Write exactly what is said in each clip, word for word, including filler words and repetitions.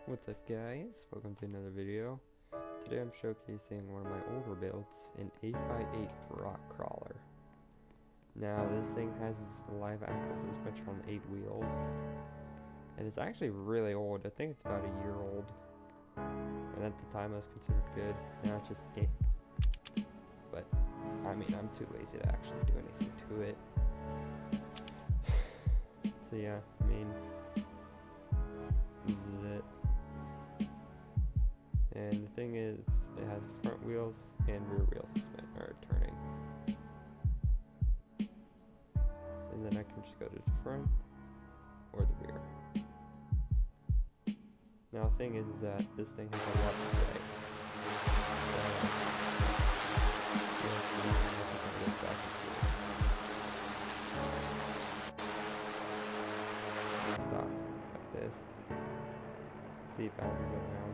What's up guys, welcome to another video. Today I'm showcasing one of my older builds, an eight by eight rock crawler. Now this thing has live axle suspension on eight wheels, and it's actually really old. I think it's about a year old, and at the time it was considered good. Now it's just eh. But I mean, I'm too lazy to actually do anything to it. So yeah, I mean, this is it. And the thing is, it has the front wheels and rear wheels suspend are turning. And then I can just go to the front or the rear. Now the thing is, is that this thing has a lot of sway. So, you'll see if I can go back and forth. Stop like this. See, it bounces around.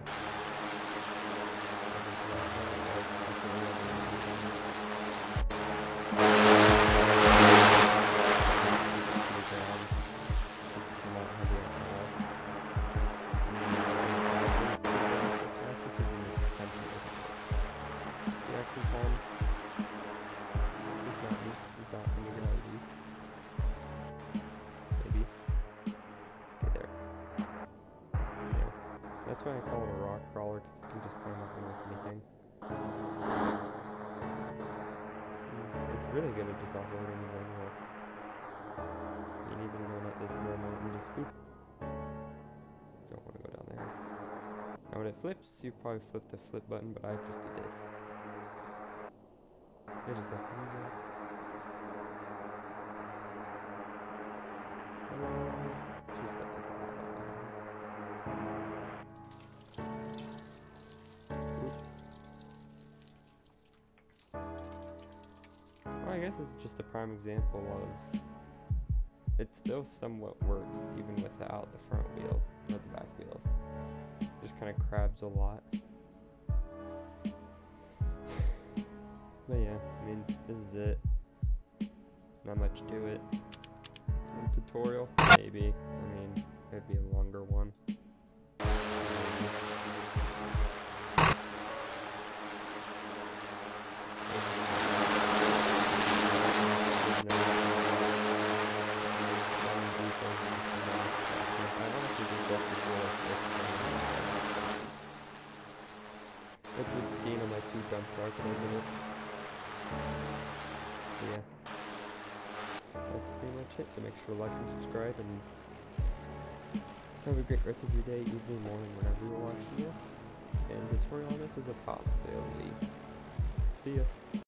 That's why I call it a rock crawler, because you can just climb up almost anything. It's really good at just off-roading in general. You need to go at this little mountain, just whoop. Don't want to go down there. Now when it flips, you probably flip the flip button, but I just do this. I just have to move it. Uh, just got this off. I guess it's just a prime example of it still somewhat works even without the front wheel or the back wheels. It just kind of crabs a lot. But yeah, I mean, this is it. Not much to it. A tutorial? Maybe. I mean, it'd be a longer one. That's what's seen on my two dump trucks in a minute. But yeah. That's pretty much it. So make sure to like and subscribe, and have a great rest of your day, evening, morning, whenever you're watching this. And the tutorial on this is a possibility. See ya.